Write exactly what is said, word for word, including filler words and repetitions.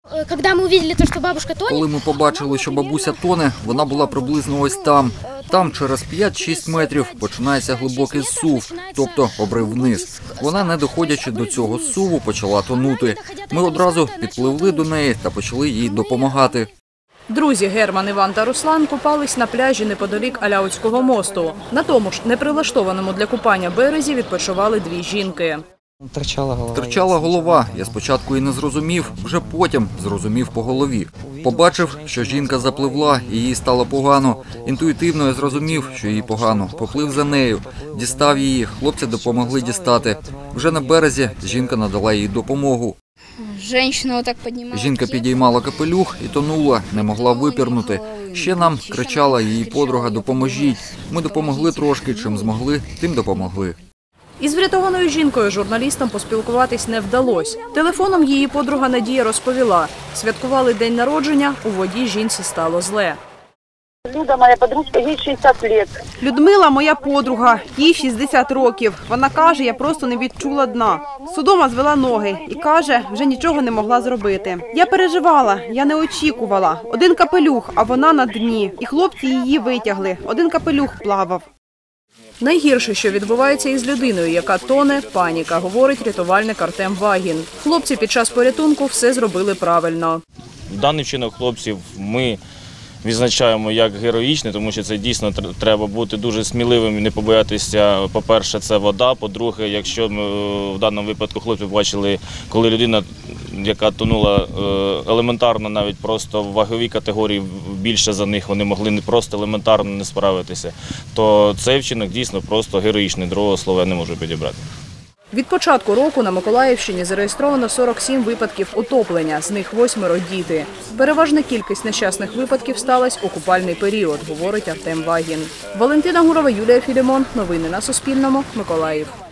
Коли ми побачили, що бабуся тоне, вона була приблизно ось там. Там через п'ять-шість метрів починається глибокий зсув, тобто обрив вниз. Вона, не доходячи до цього зсуву, почала тонути. Ми одразу підпливли до неї та почали їй допомагати. Друзі Герман, Іван та Руслан купались на пляжі неподалік Аляутського мосту. На тому ж неприлаштованому для купання березі відпочивали дві жінки. Торчала голова. Торчала голова. Я спочатку і не зрозумів, вже потім зрозумів по голові. Побачив, що жінка запливла і їй стало погано. Інтуїтивно я зрозумів, що їй погано. Поплив за нею. Дістав її, хлопці допомогли дістати. Вже на березі жінка надала їй допомогу. Жінка підіймала капелюх і тонула, не могла випірнути. Ще нам кричала її подруга «допоможіть». Ми допомогли трошки, чим змогли, тим допомогли. Із врятованою жінкою журналістам поспілкуватись не вдалося. Телефоном її подруга Надія розповіла. Святкували день народження, у воді жінці стало зле. Люда, моя подружка, їй шістдесят років. Людмила – моя подруга, їй шістдесят років. Вона каже, я просто не відчула дна. Судома звела ноги і каже, вже нічого не могла зробити. Я переживала, я не очікувала. Один капелюх, а вона на дні. І хлопці її витягли. Один капелюх плавав. Найгірше, що відбувається із людиною, яка тоне – паніка, говорить рятувальник Артем Вагін. Хлопці під час порятунку все зробили правильно. Даний вчинок хлопців ми відзначаємо як героїчний, тому що це дійсно треба бути дуже сміливим і не побоятися. По-перше, це вода. По-друге, якщо ми в даному випадку хлопці бачили, коли людина, яка тонула елементарно, навіть просто в ваговій категорії більше за них, вони могли не просто елементарно не справитися, то цей вчинок дійсно просто героїчний, другого слова я не можу підібрати. Від початку року на Миколаївщині зареєстровано сорок сім випадків утоплення, з них восьмеро – діти. Переважна кількість нещасних випадків сталася у купальний період, говорить Артем Вагін. Валентина Гурова, Юлія Філімон. Новини на Суспільному. Миколаїв.